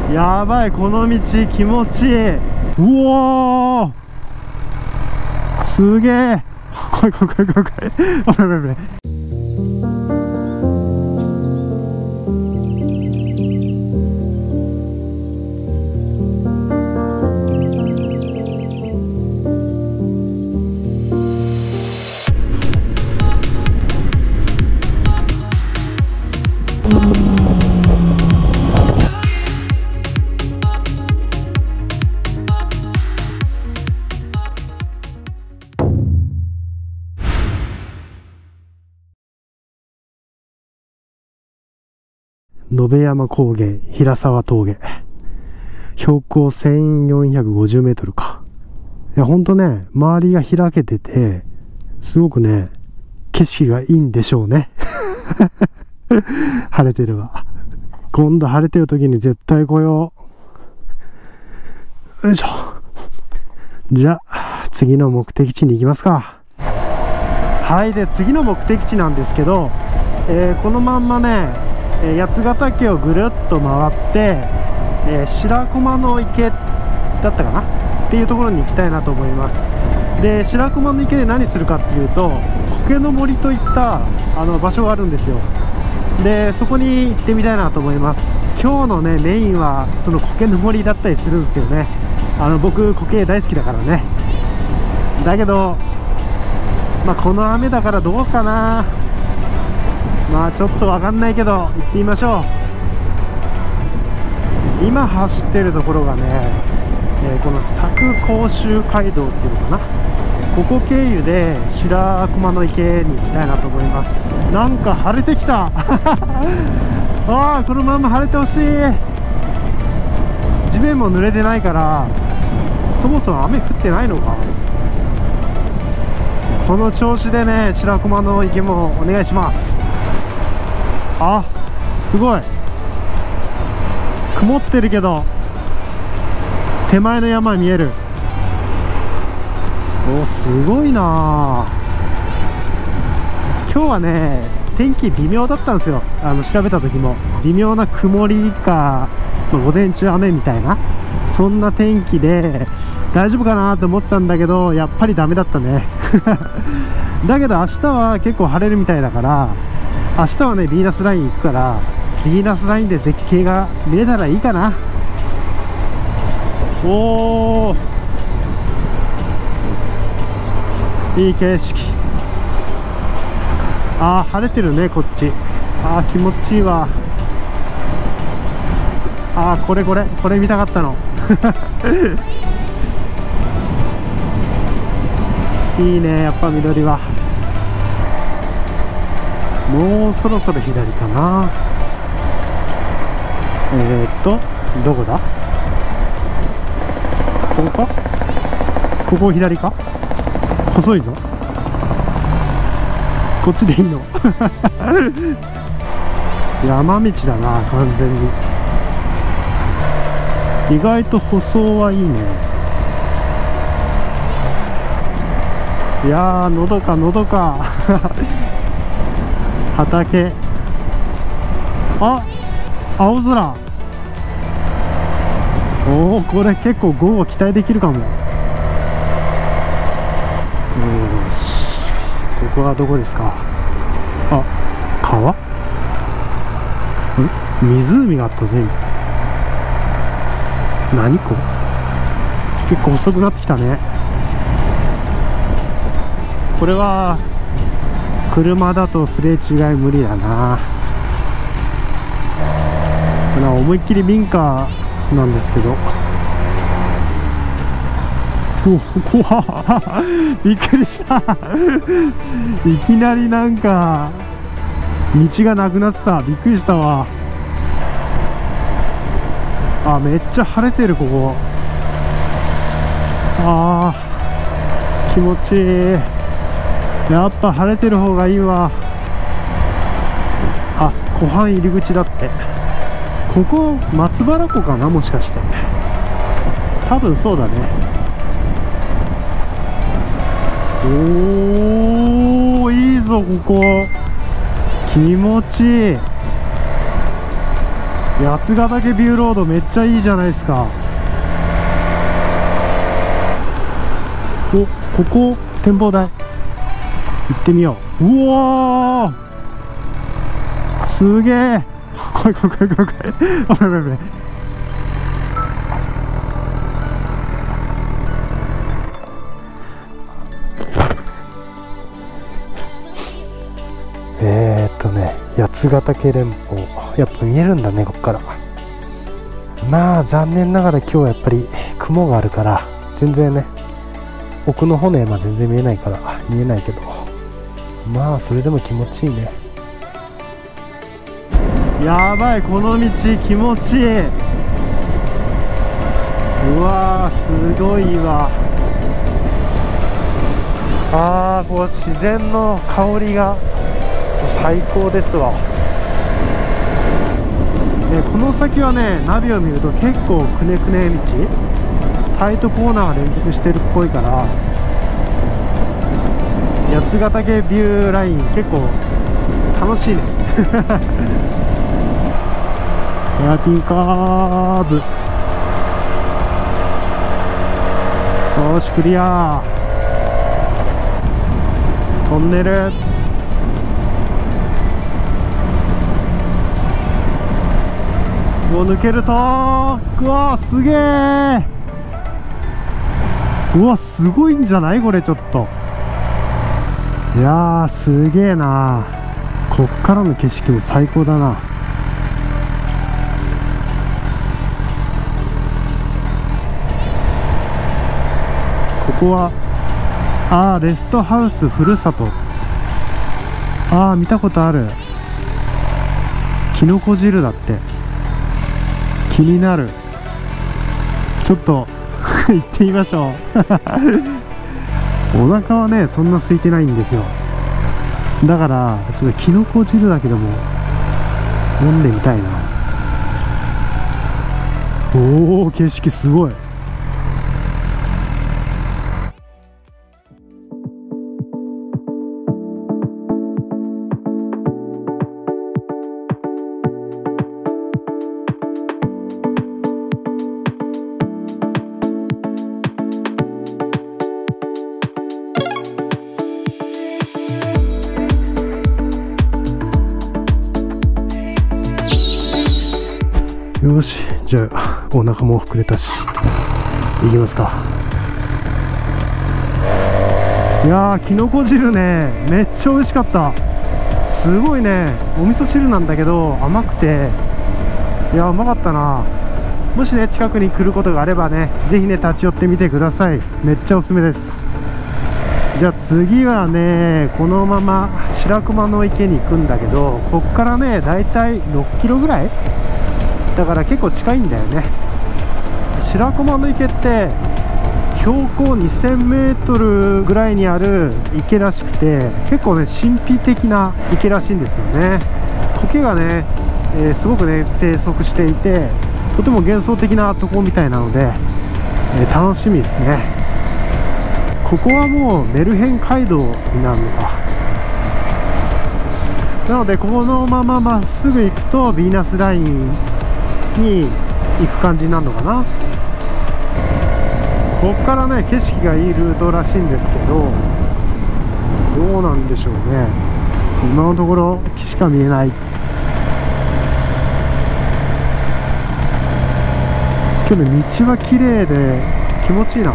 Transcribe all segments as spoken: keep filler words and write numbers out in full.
やばい、この道気持ちいい。うおー、すげえ。怖い怖い怖い怖い怖い。危ない危ない危ない。野辺山高原平沢峠、標高せんよんひゃくごじゅうメートルか。いやほんとね、周りが開けててすごくね景色がいいんでしょうね。晴れてるわ。今度晴れてる時に絶対来よう。よいしょ。じゃあ次の目的地に行きますか。はい、で次の目的地なんですけど、えー、このまんまね八ヶ岳をぐるっと回って、えー、白駒の池だったかなっていうところに行きたいなと思います。で白駒の池で何するかっていうと、苔の森といったあの場所があるんですよ。でそこに行ってみたいなと思います。今日のねメインはその苔の森だったりするんですよね。あの僕苔大好きだからね。だけどまあこの雨だからどうかな。まあちょっとわかんないけど行ってみましょう。今走ってるところがね、えー、この佐久甲州街道っていうのかな、ここ経由で白駒の池に行きたいなと思います。なんか晴れてきた。ああこのまま晴れてほしい。地面も濡れてないから、そもそも雨降ってないのか。この調子でね白駒の池もお願いします。あ、すごい曇ってるけど手前の山見える。お、すごいな。今日はね天気微妙だったんですよ。あの調べた時も微妙な曇りか、まあ、午前中雨みたいな、そんな天気で大丈夫かなって思ってたんだけど、やっぱりダメだったね。だけど明日は結構晴れるみたいだから、明日はねヴィーナスライン行くから、ヴィーナスラインで絶景が見れたらいいかな。おー、いい景色。あー晴れてるねこっち。あー気持ちいいわ。あーこれこれこれ見たかったの。いいねやっぱ緑は。もうそろそろ左かな。えー、っとどこだ、ここか、ここ左か。細いぞ、こっちでいいの。山道だな完全に。意外と舗装はいいね。いやーのどかのどか。畑、あ、青空。おおこれ結構午後期待できるかも。よし、ここはどこですか。あ、川、ん湖があったぜ今。何これ、結構遅くなってきたね。これは車だとすれ違い無理だな。思いっきり民家なんですけど。お、怖っ。びっくりした。いきなりなんか道がなくなってた。びっくりしたわ。あ、めっちゃ晴れてるここ。あー気持ちいい。やっぱ晴れてる方がいいわ。あ、湖畔入り口だって。ここ松原湖かな、もしかして。多分そうだね。おーいいぞここ、気持ちいい。 八ヶ岳ビューロードめっちゃいいじゃないですか。お、ここ展望台行ってみよう。うわー、すげえ。怖い怖い怖い怖い怖い。危ない危ない。えーっとね、八ヶ岳連峰、やっぱ見えるんだね、こっから。まあ残念ながら今日はやっぱり雲があるから全然ね、奥の方の山全然見えないから見えないけど、まあそれでも気持ちいいね。やばい、この道気持ちいい。うわー、すごいわ。あー、こう自然の香りが最高ですわ。でこの先はね、ナビを見ると結構くねくね道、タイトコーナーが連続してるっぽいから、八ヶ岳ビューライン結構楽しいね。ヘアピンカーブ、よしクリア。トンネル、もう抜けると、うわーすげえ。うわすごいんじゃないこれ、ちょっと。いやーすげえな。こっからの景色も最高だな。ここはあーレストハウスふるさと、あー見たことある。きのこ汁だって。気になる。ちょっと行ってみましょう。お腹はねそんな空いてないんですよ。だからちょっときのこ汁だけでも飲んでみたいな。おお、景色すごい。よし、じゃあお腹も膨れたし行きますか。いやー、きのこ汁ねめっちゃ美味しかった。すごいね、お味噌汁なんだけど甘くて、いやうまかったな。もしね近くに来ることがあればね、ぜひね立ち寄ってみてください。めっちゃおすすめです。じゃあ次はね、このまま白熊の池に行くんだけど、こっからねだいたいろっキロぐらいだから結構近いんだよね。白駒の池って標高にせんメートルぐらいにある池らしくて、結構ね神秘的な池らしいんですよね。苔がね、えー、すごくね生息していて、とても幻想的なところみたいなので、えー、楽しみですね。ここはもうメルヘン街道になるのかなので、ここのまままっすぐ行くとヴィーナスラインに行く感じになるのかな。こっからね景色がいいルートらしいんですけど、どうなんでしょうね。今のところ木しか見えない。今日ね道は綺麗で気持ちいいな。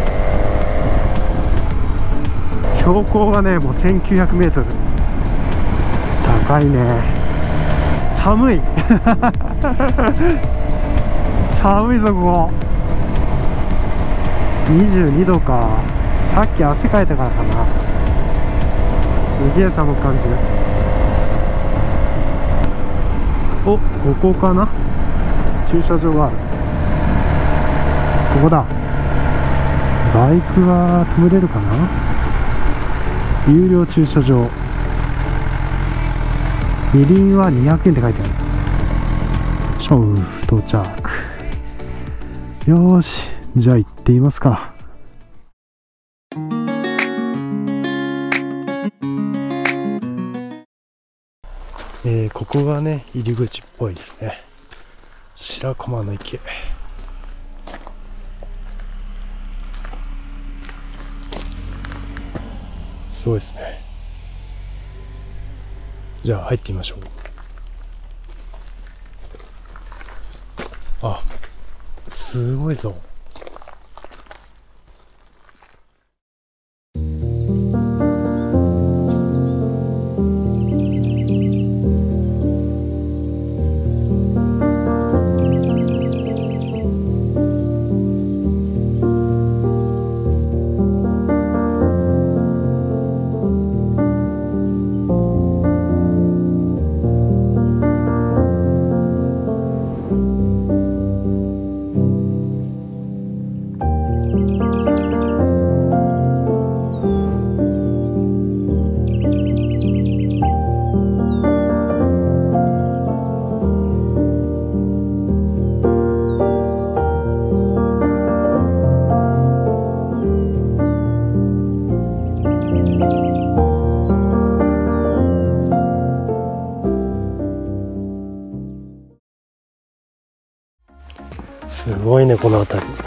標高がねもうせんきゅうひゃくメートル、高いね。寒い寒いぞここ。にじゅうにどか。さっき汗かいたからかな。すげえ寒く感じる。お、ここかな。駐車場がある。ここだ。バイクは止めれるかな。有料駐車場。みりんはにひゃくえんって書いてある。ショウ到着。よーし、じゃあ行ってみますか。えー、ここがね入り口っぽいですね。 白駒の池。すごいですね。じゃあ入ってみましょう。あ、すごいぞ。すごいね、この辺り。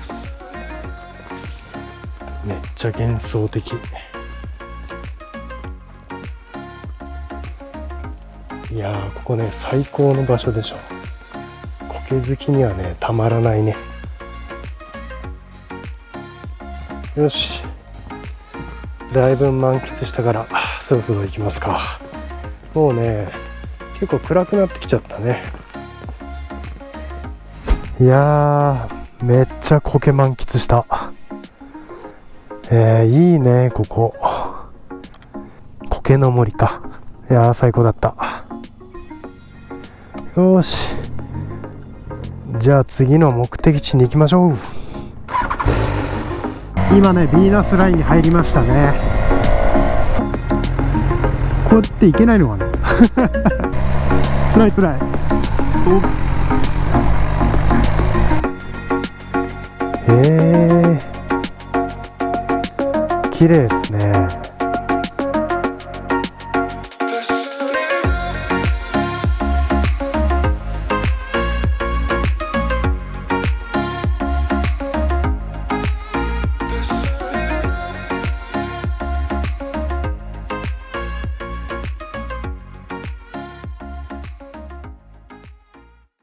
めっちゃ幻想的。いやー、ここね、最高の場所でしょ。苔好きにはね、たまらないね。よし、だいぶ満喫したからそろそろ行きますか。もうね、結構暗くなってきちゃったね。いやー、めっちゃ苔満喫した。えー、いいね、ここ。苔の森か。いやー、最高だった。よーし、じゃあ次の目的地に行きましょう。今ね、ビーナスラインに入りましたね。こうやって行けないのかな。つらいつらい。へえ、綺麗ですね。